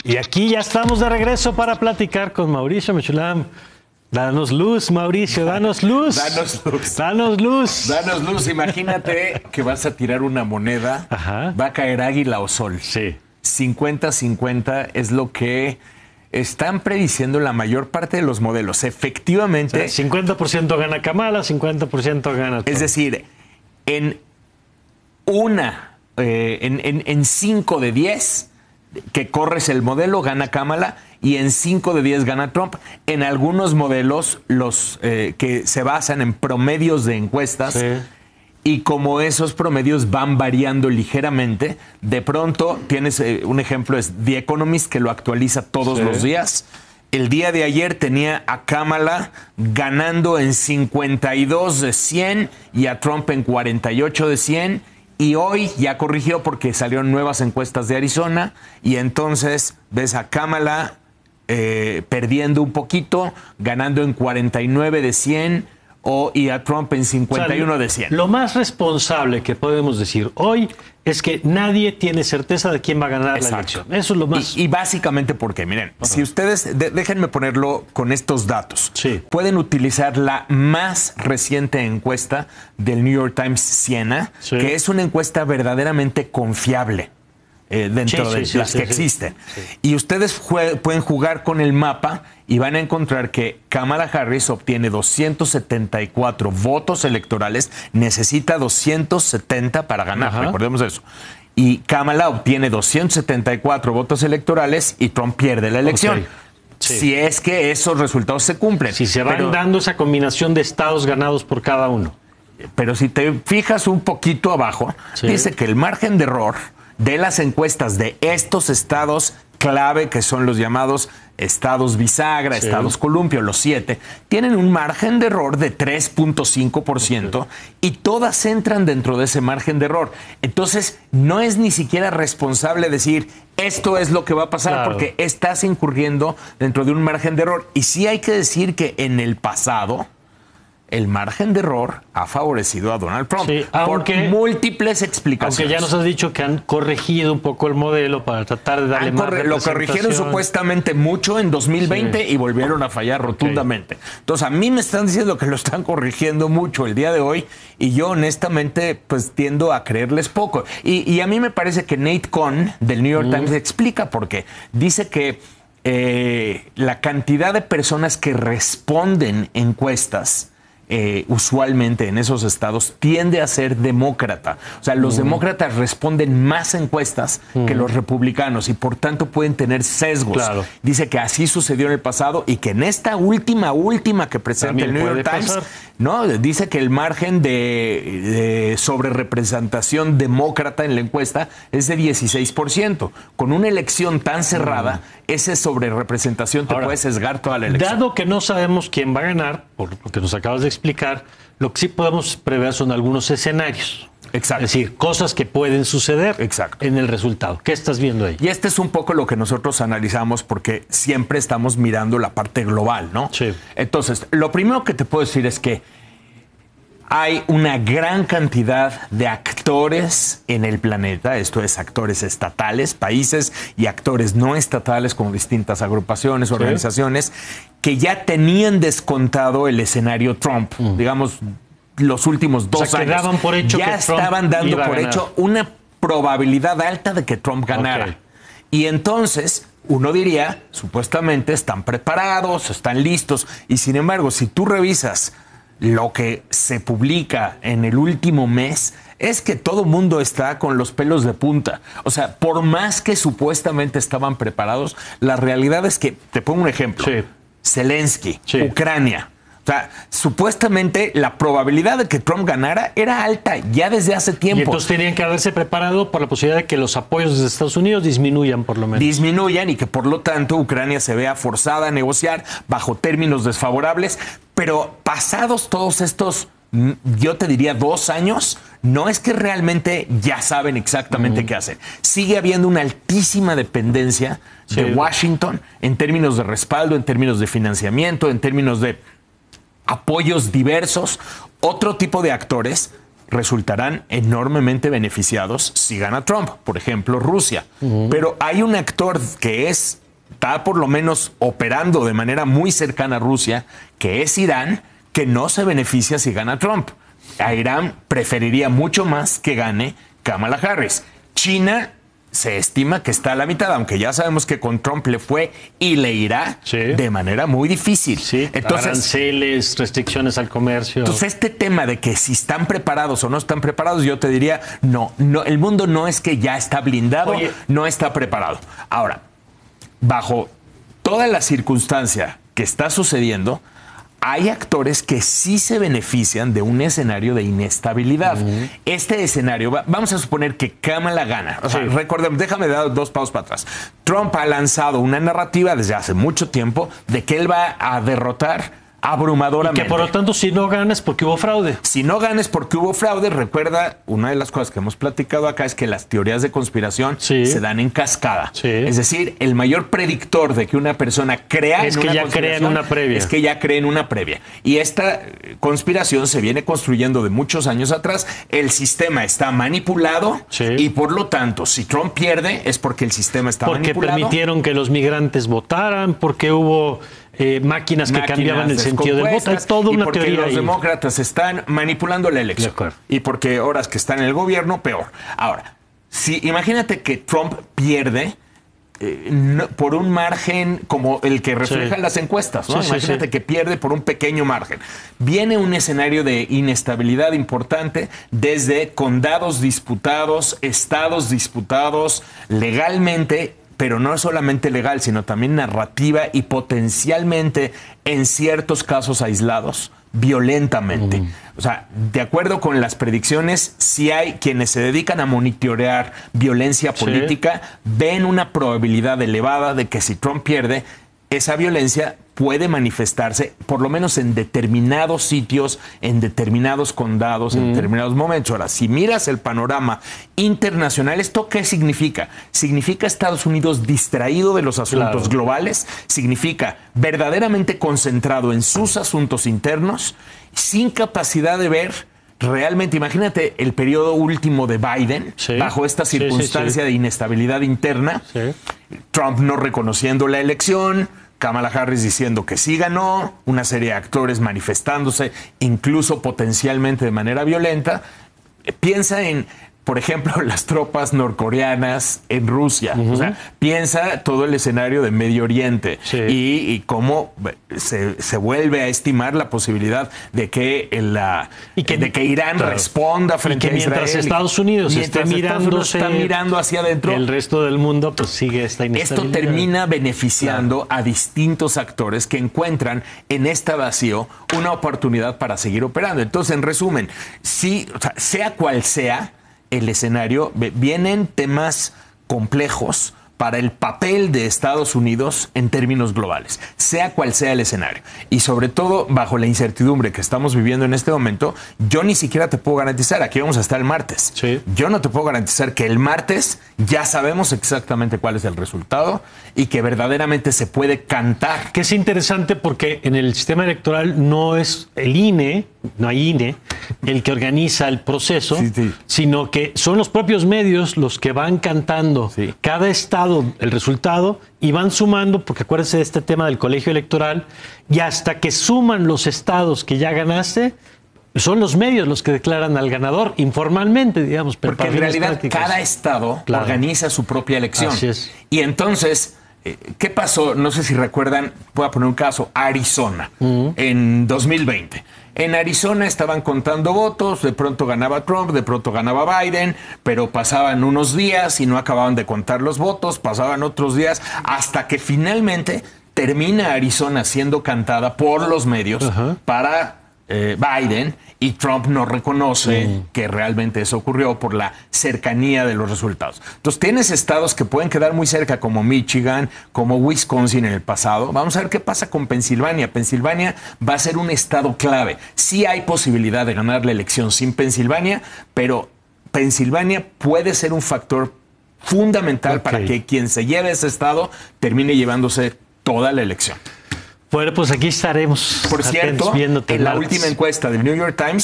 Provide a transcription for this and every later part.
Y aquí ya estamos de regreso para platicar con Mauricio Mechulam. Danos luz, Mauricio, danos luz. Danos luz. Danos luz. Danos luz. Imagínate que vas a tirar una moneda, Ajá. va a caer águila o sol. Sí. 50-50 es lo que están prediciendo la mayor parte de los modelos. Efectivamente. O sea, 50% gana Kamala, 50% gana Trump. Es decir, en 5 de 10 que corres el modelo gana Kamala y en 5 de 10 gana Trump. En algunos modelos, los que se basan en promedios de encuestas, Sí. y como esos promedios van variando ligeramente, de pronto tienes un ejemplo, es The Economist, que lo actualiza todos Sí. los días. El día de ayer tenía a Kamala ganando en 52 de 100 y a Trump en 48 de 100. Y hoy ya corrigió porque salieron nuevas encuestas de Arizona y entonces ves a Kamala perdiendo un poquito, ganando en 49 de 100 y a Trump en 51 de 100. Lo más responsable que podemos decir hoy es que nadie tiene certeza de quién va a ganar la elección. Eso es lo más. Y básicamente porque, miren, si ustedes, déjenme ponerlo con estos datos. Sí. Pueden utilizar la más reciente encuesta del New York Times Siena, Sí. que es una encuesta verdaderamente confiable dentro de las que existen. Sí. Y ustedes pueden jugar con el mapa y van a encontrar que Kamala Harris obtiene 274 votos electorales, necesita 270 para ganar, Ajá. recordemos eso. Y Kamala obtiene 274 votos electorales y Trump pierde la elección. Ok. Sí. Si es que esos resultados se cumplen. Si se van dando esa combinación de estados ganados por cada uno. Pero si te fijas un poquito abajo, Sí. dice que el margen de error de las encuestas de estos estados clave, que son los llamados estados bisagra, Sí. estados columpio, los 7, tienen un margen de error de 3.5% y todas entran dentro de ese margen de error. Entonces, no es ni siquiera responsable decir esto es lo que va a pasar, Claro. porque estás incurriendo dentro de un margen de error. Y sí hay que decir que en el pasado el margen de error ha favorecido a Donald Trump Sí, por múltiples Aunque explicaciones. ya nos has dicho que han corregido un poco el modelo para tratar de darle más Lo corrigieron representación. supuestamente mucho en 2020 y volvieron a fallar rotundamente. Entonces, a mí me están diciendo que lo están corrigiendo mucho el día de hoy y yo honestamente pues tiendo a creerles poco. Y a mí me parece que Nate Cohn del New York Times explica por qué. Dice que la cantidad de personas que responden encuestas usualmente en esos estados tiende a ser demócrata. O sea, los demócratas responden más encuestas que los republicanos y por tanto pueden tener sesgos. Claro. Dice que así sucedió en el pasado y que en esta última que presenta También el New York puede Times, pasar. no, dice que el margen de sobrerepresentación demócrata en la encuesta es de 16%. Con una elección tan cerrada, esa sobrerepresentación te Ahora, puede sesgar toda la elección. Dado que no sabemos quién va a ganar, por lo que nos acabas de explicar, lo que sí podemos prever son algunos escenarios. Exacto. Es decir, cosas que pueden suceder Exacto. en el resultado. ¿Qué estás viendo ahí? Y este es un poco lo que nosotros analizamos porque siempre estamos mirando la parte global, ¿no? Sí. Entonces, lo primero que te puedo decir es que hay una gran cantidad de actores en el planeta, esto es actores estatales, países y actores no estatales como distintas agrupaciones, organizaciones, que ya tenían descontado el escenario Trump, digamos, los últimos 2 sea, que años. daban por hecho ya que Trump estaban dando iba a por ganar. hecho una probabilidad alta de que Trump ganara. Ok. Y entonces, uno diría, supuestamente están preparados, están listos. Y sin embargo, si tú revisas lo que se publica en el último mes, es que todo mundo está con los pelos de punta. O sea, por más que supuestamente estaban preparados, la realidad es que, te pongo un ejemplo, Sí. Zelensky, Sí. Ucrania. O sea, supuestamente la probabilidad de que Trump ganara era alta ya desde hace Y tiempo. entonces tenían que haberse preparado por la posibilidad de que los apoyos de Estados Unidos disminuyan, por lo menos. Disminuyan y que por lo tanto Ucrania se vea forzada a negociar bajo términos desfavorables. Pero pasados todos estos, yo te diría 2 años, no es que realmente ya saben exactamente qué hacer. Sigue habiendo una altísima dependencia de Washington en términos de respaldo, en términos de financiamiento, en términos de apoyos diversos. Otro tipo de actores resultarán enormemente beneficiados si gana Trump, por ejemplo, Rusia. Pero hay un actor que está por lo menos operando de manera muy cercana a Rusia, que es Irán, que no se beneficia si gana Trump. A Irán preferiría mucho más que gane Kamala Harris. China se estima que está a la mitad, aunque ya sabemos que con Trump le fue y le irá de manera muy difícil. Sí, entonces, aranceles, restricciones al comercio. Entonces, este tema de que si están preparados o no están preparados, yo te diría, no, el mundo no es que ya está blindado, no está preparado. Ahora, bajo toda la circunstancia que está sucediendo, hay actores que sí se benefician de un escenario de inestabilidad. Este escenario, vamos a suponer que Kamala gana. O sea, recordemos, déjame dar 2 pasos para atrás. Trump ha lanzado una narrativa desde hace mucho tiempo de que él va a derrotar abrumadoramente. Y que por lo tanto, si no ganas porque hubo fraude. Si no ganas porque hubo fraude, recuerda, una de las cosas que hemos platicado acá es que las teorías de conspiración se dan en cascada. Es decir, el mayor predictor de que una persona crea es en que una ya crea en una previa. Es que ya cree en una previa. Y esta conspiración se viene construyendo de muchos años atrás. El sistema está manipulado y por lo tanto, si Trump pierde es porque el sistema está manipulado. Porque permitieron que los migrantes votaran, porque hubo máquinas que cambiaban el sentido del voto. Hay toda una teoría ahí. Porque los demócratas están manipulando la elección. Y porque horas que están en el gobierno, peor. Ahora, imagínate que Trump pierde por un margen como el que reflejan las encuestas, ¿no? Imagínate que pierde por un pequeño margen. Viene un escenario de inestabilidad importante desde condados disputados, estados disputados legalmente, pero no solamente legal, sino también narrativa y potencialmente, en ciertos casos aislados, violentamente. O sea, de acuerdo con las predicciones, si hay quienes se dedican a monitorear violencia política, ven una probabilidad elevada de que si Trump pierde, esa violencia puede manifestarse por lo menos en determinados sitios, en determinados condados, en determinados momentos. Ahora, si miras el panorama internacional, ¿esto qué significa? Significa Estados Unidos distraído de los asuntos globales, significa verdaderamente concentrado en sus asuntos internos, sin capacidad de ver realmente. Imagínate el periodo último de Biden, bajo esta circunstancia de inestabilidad interna, Trump no reconociendo la elección, Kamala Harris diciendo que sí ganó, una serie de actores manifestándose, incluso potencialmente de manera violenta. Piensa en, por ejemplo, las tropas norcoreanas en Rusia. O sea, piensa todo el escenario de Medio Oriente y cómo se vuelve a estimar la posibilidad de que Irán responda frente a Israel. Mientras Estados Unidos está mirando hacia adentro, el resto del mundo pues sigue esta inestabilidad. Esto termina beneficiando a distintos actores que encuentran en este vacío una oportunidad para seguir operando. Entonces, en resumen, sea cual sea el escenario, vienen temas complejos para el papel de Estados Unidos en términos globales, sea cual sea el escenario. Y sobre todo, bajo la incertidumbre que estamos viviendo en este momento, yo ni siquiera te puedo garantizar, aquí vamos a estar el martes, yo no te puedo garantizar que el martes ya sabemos exactamente cuál es el resultado y que verdaderamente se puede cantar. Que es interesante porque en el sistema electoral no es el INE, no hay INE, el que organiza el proceso, sino que son los propios medios los que van cantando cada estado el resultado y van sumando, porque acuérdense de este tema del colegio electoral, y hasta que suman los estados que ya ganaste, son los medios los que declaran al ganador informalmente, digamos. Pero porque en realidad cada estado organiza su propia elección. Así es. Y entonces, ¿qué pasó? No sé si recuerdan, voy a poner un caso, Arizona, en 2020. En Arizona estaban contando votos, de pronto ganaba Trump, de pronto ganaba Biden, pero pasaban unos días y no acababan de contar los votos, pasaban otros días, hasta que finalmente termina Arizona siendo cantada por los medios para Biden, y Trump no reconoce que realmente eso ocurrió por la cercanía de los resultados. Entonces tienes estados que pueden quedar muy cerca, como Michigan, como Wisconsin en el pasado. Vamos a ver qué pasa con Pensilvania. Pensilvania va a ser un estado clave. Sí hay posibilidad de ganar la elección sin Pensilvania, pero Pensilvania puede ser un factor fundamental para que quien se lleve ese estado termine llevándose toda la elección. Bueno, pues aquí estaremos. Por cierto, en la última encuesta del New York Times,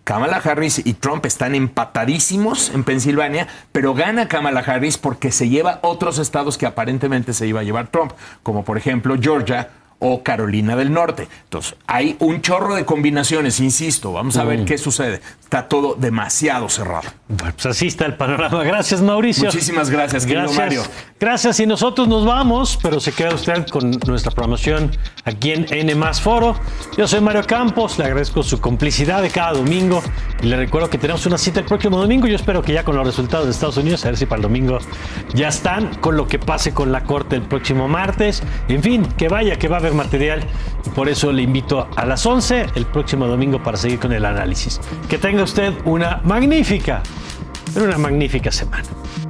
Kamala Harris y Trump están empatadísimos en Pensilvania, pero gana Kamala Harris porque se lleva otros estados que aparentemente se iba a llevar Trump, como por ejemplo Georgia o Carolina del Norte. Entonces, hay un chorro de combinaciones, insisto, vamos a ver qué sucede. Está todo demasiado cerrado. Bueno, pues así está el panorama. Gracias, Mauricio. Muchísimas gracias, querido Mario. Gracias, y nosotros nos vamos, pero se queda usted con nuestra programación aquí en N+ Foro. Yo soy Mario Campos, le agradezco su complicidad de cada domingo y le recuerdo que tenemos una cita el próximo domingo. Yo espero que ya con los resultados de Estados Unidos, a ver si para el domingo ya están, con lo que pase con la Corte el próximo martes. En fin, que va a haber material, y por eso le invito a las 11 el próximo domingo para seguir con el análisis. Que tenga usted una magnífica semana.